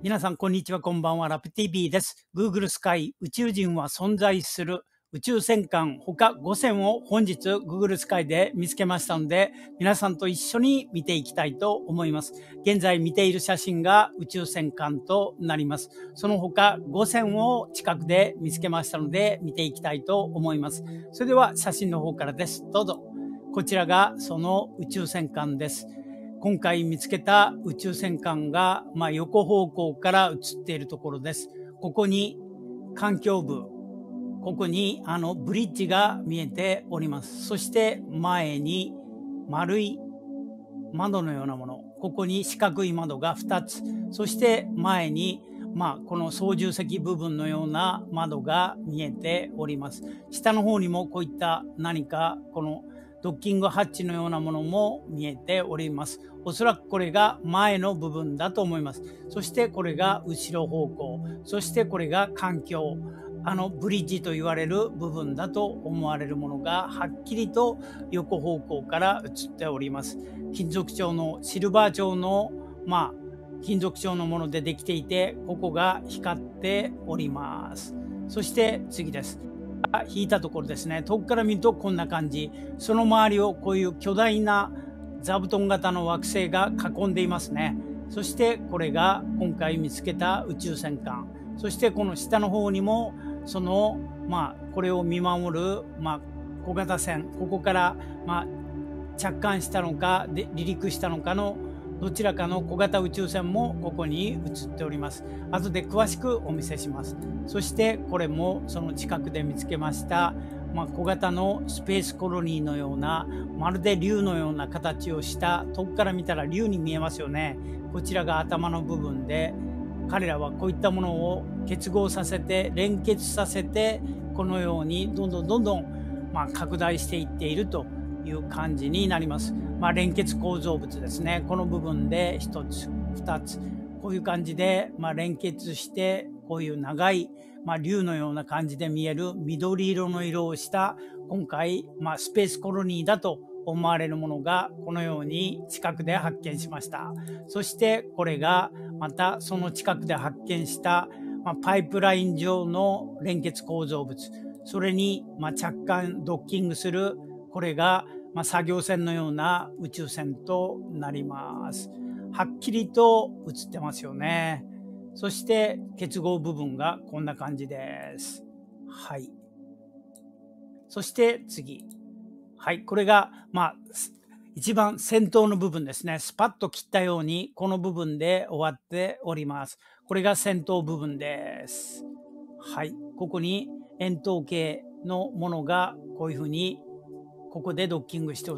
皆さん、こんにちは、こんばんは。ラプ TV です。Google スカイ、宇宙人は存在する宇宙戦艦他5選を本日 Google スカイで見つけましたので、皆さんと一緒に見ていきたいと思います。現在見ている写真が宇宙戦艦となります。その他5選を近くで見つけましたので、見ていきたいと思います。それでは写真の方からです。どうぞ。こちらがその宇宙戦艦です。今回見つけた宇宙戦艦が、横方向から映っているところです。ここに環境部、ここにブリッジが見えております。そして前に丸い窓のようなもの、ここに四角い窓が2つ、そして前にこの操縦席部分のような窓が見えております。下の方にもこういった何かこのドッキングハッチのようなものも見えております。おそらくこれが前の部分だと思います。そしてこれが後ろ方向。そしてこれが環境。ブリッジと言われる部分だと思われるものがはっきりと横方向から映っております。金属調のシルバー調の金属調のものでできていて、ここが光っております。そして次です。引いたところですね。遠くから見るとこんな感じ。その周りをこういう巨大な座布団型の惑星が囲んでいますね。そしてこれが今回見つけた宇宙戦艦。そしてこの下の方にもそのこれを見守る小型船、ここから着艦したのかで離陸したのかのどちらかの小型宇宙船もここに映っております。後で詳しくお見せします。そしてこれもその近くで見つけました、小型のスペースコロニーのような、まるで竜のような形をした遠くから見たら竜に見えますよね。こちらが頭の部分で、彼らはこういったものを結合させて連結させてこのようにどんどん拡大していっているという感じになります。連結構造物ですね。この部分で1つ2つこういう感じで連結して、こういう長い竜のような感じで見える緑色の色をした今回スペースコロニーだと思われるものがこのように近くで発見しました。そしてこれがまたその近くで発見したパイプライン上の連結構造物、それに着艦ドッキングするこれが作業船のような宇宙船となります。はっきりと映ってますよね。そして結合部分がこんな感じです。はい。そして次。はい。これが一番先頭の部分ですね。スパッと切ったようにこの部分で終わっております。これが先頭部分です。はい。ここに円筒形のものがこういうふうにここでドッキングしておって、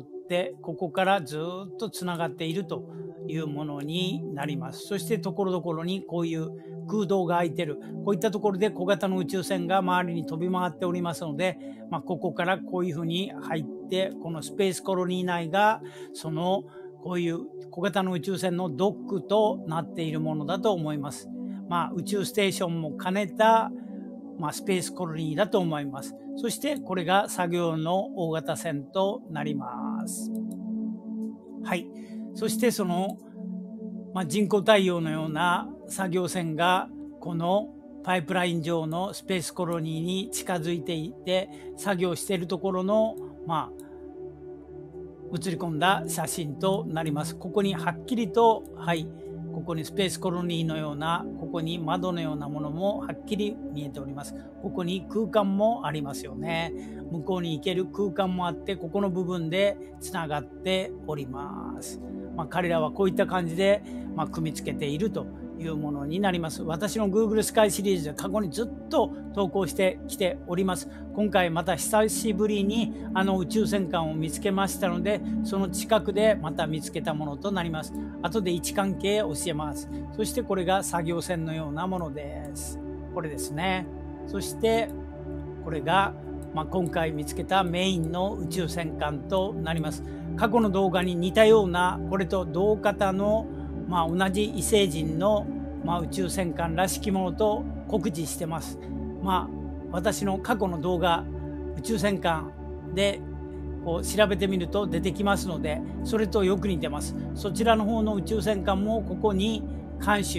ここからずっとつながっているというものになります。そしてところどころにこういう空洞が空いてる、こういったところで小型の宇宙船が周りに飛び回っておりますので、ここからこういうふうに入って、このスペースコロニー内がそのこういう小型の宇宙船のドックとなっているものだと思います。宇宙ステーションも兼ねたスペースコロニーだと思います。そしてこれが作業の大型船となります。はい。そしてその、人工太陽のような作業船がこのパイプライン上のスペースコロニーに近づいていて作業しているところの映り込んだ写真となります。ここにはっきりと、ここにスペースコロニーのような、ここに窓のようなものもはっきり見えております。ここに空間もありますよね。向こうに行ける空間もあって、ここの部分でつながっております。彼らはこういった感じで、組み付けているというものになります。私の Google スカイシリーズで過去にずっと投稿してきております。今回また久しぶりに宇宙戦艦を見つけましたので、その近くでまた見つけたものとなります。後で位置関係教えます。そしてこれが作業船のようなものです。これですね。そしてこれが今回見つけたメインの宇宙戦艦となります。過去の動画に似たようなこれと同型の同じ異星人の宇宙戦艦らしきものと酷似してます。私の過去の動画宇宙戦艦でこう調べてみると出てきますので、それとよく似てます。そちらの方の宇宙戦艦もここに艦首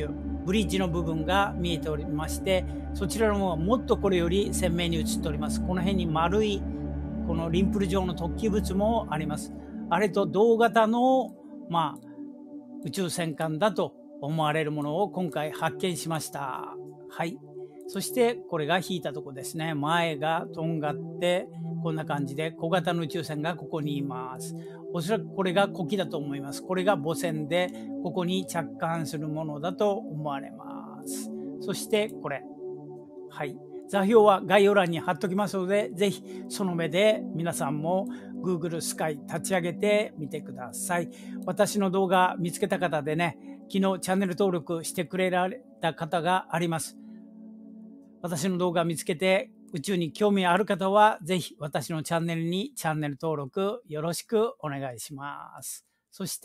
ブリッジの部分が見えておりまして、そちらの方はもっとこれより鮮明に映っております。この辺に丸いこのリンプル状の突起物もあります。あれと同型の、宇宙戦艦だと思われるものを今回発見しました。はい。そしてこれが引いたとこですね。前がとんがってこんな感じで小型の宇宙船がここにいます。おそらくこれが子機だと思います。これが母船でここに着艦するものだと思われます。そしてこれ。はい。座標は概要欄に貼っときますので、ぜひその目で皆さんも Google スカイ立ち上げてみてください。私の動画見つけた方でね、昨日チャンネル登録してくれられた方があります。私の動画見つけて宇宙に興味ある方は、ぜひ私のチャンネルにチャンネル登録よろしくお願いします。そして、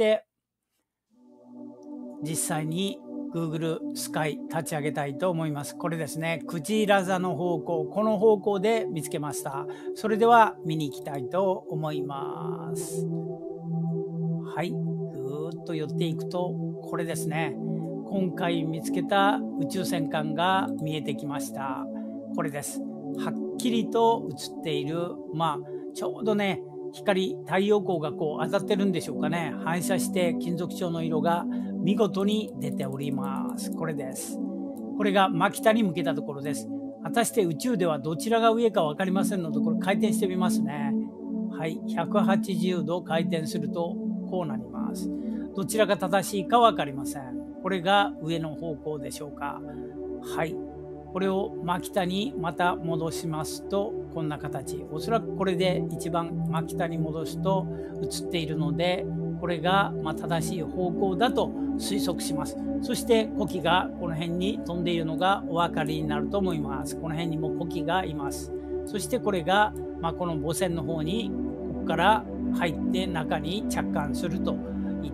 実際に Google スカイ立ち上げたいと思います。これですね、クジラ座の方向、この方向で見つけました。それでは見に行きたいと思います。はい、ぐーっと寄っていくと、これですね。今回見つけた宇宙戦艦が見えてきました。これです。はっきりと映っている、ちょうどね、光、太陽光がこう当たってるんでしょうかね。反射して金属調の色が見事に出ております。これです。これが真北に向けたところです。果たして宇宙ではどちらが上か分かりませんので、これ回転してみますね。はい、180度回転するとこうなります。どちらが正しいか分かりません。これが上の方向でしょうか。はい。これを真北にまた戻しますと、こんな形。おそらくこれで一番真北に戻すと映っているので、これが正しい方向だと推測します。そして子機がこの辺に飛んでいるのがお分かりになると思います。この辺にも子機がいます。そしてこれが、この母船の方にここから入って中に着艦するといった、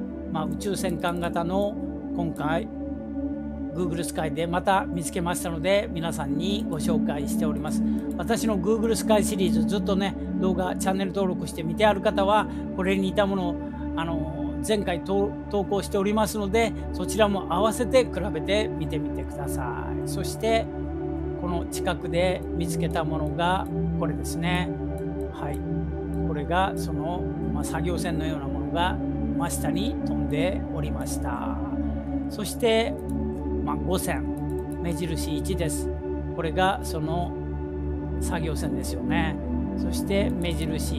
宇宙戦艦型の今回 Google スカイでまた見つけましたので、皆さんにご紹介しております。私の Google スカイシリーズずっとね、動画チャンネル登録して見てある方はこれに似たものを前回投稿しておりますので、そちらも合わせて比べてみてみてください。そしてこの近くで見つけたものがこれですね。はい、これがその、作業船のようなものが真下に飛んでおりました。そして5船、目印1です。これがその作業船ですよね。そして目印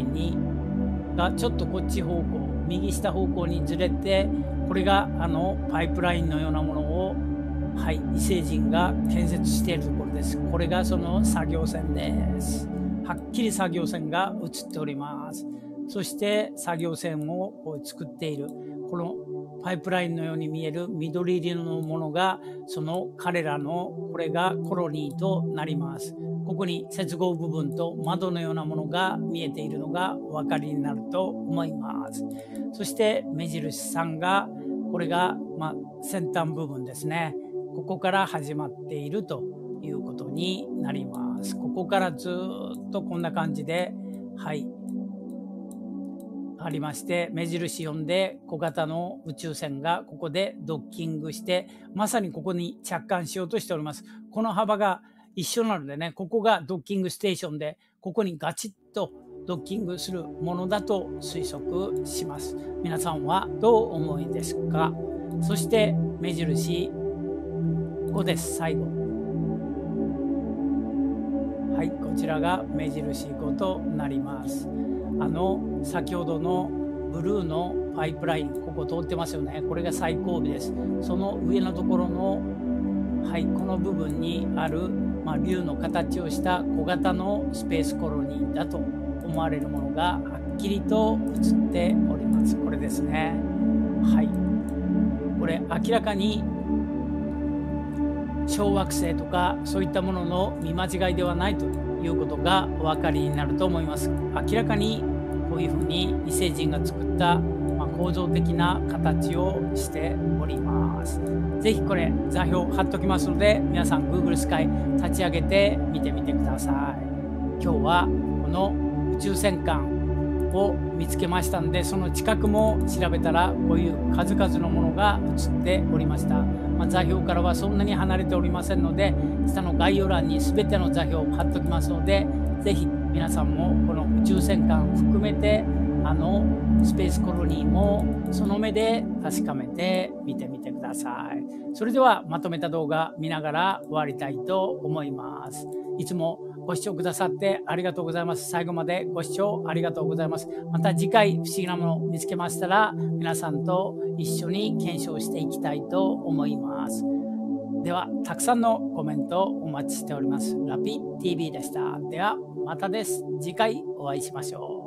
2がちょっとこっち方向、右下方向にずれて、これがパイプラインのようなものを、異星人が建設しているところです。これがその作業船です。はっきり作業船が映っております。そして作業船をこう作っているこのパイプラインのように見える緑色のものが、その彼らのこれがコロニーとなります。ここに接合部分と窓のようなものが見えているのがお分かりになると思います。そして目印3が、これが先端部分ですね。ここから始まっているということになります。ここからずっとこんな感じで、ありまして、目印4で小型の宇宙船がここでドッキングして、まさにここに着艦しようとしております。この幅が一緒なのでね、ここがドッキングステーションで、ここにガチッとドッキングするものだと推測します。皆さんはどうお思いですか？そして目印5です。最後。はい、こちらが目印5となります。先ほどのブルーのパイプライン、ここ通ってますよね。これが最後尾です。その上のところの、この部分にある、竜の形をした小型のスペースコロニーだと思われるものがはっきりと映っております。これですね。これ明らかに小惑星とかそういったものの見間違いではないということがお分かりになると思います。明らかにこういうふうに異星人が作った構造的な形をしております。ぜひこれ座標貼っときますので、皆さん Google スカイ立ち上げて見てみてください。今日はこの宇宙戦艦を見つけましたので、その近くも調べたらこういう数々のものが映っておりました。座標からはそんなに離れておりませんので、下の概要欄に全ての座標を貼っておきますので、ぜひ皆さんもこの宇宙戦艦含めてスペースコロニーもその目で確かめて見てみてください。それではまとめた動画見ながら終わりたいと思います。いつもご視聴くださってありがとうございます。最後までご視聴ありがとうございます。また次回不思議なものを見つけましたら、皆さんと一緒に検証していきたいと思います。では、たくさんのコメントお待ちしております。ラピ TV でした。では、またです。次回お会いしましょう。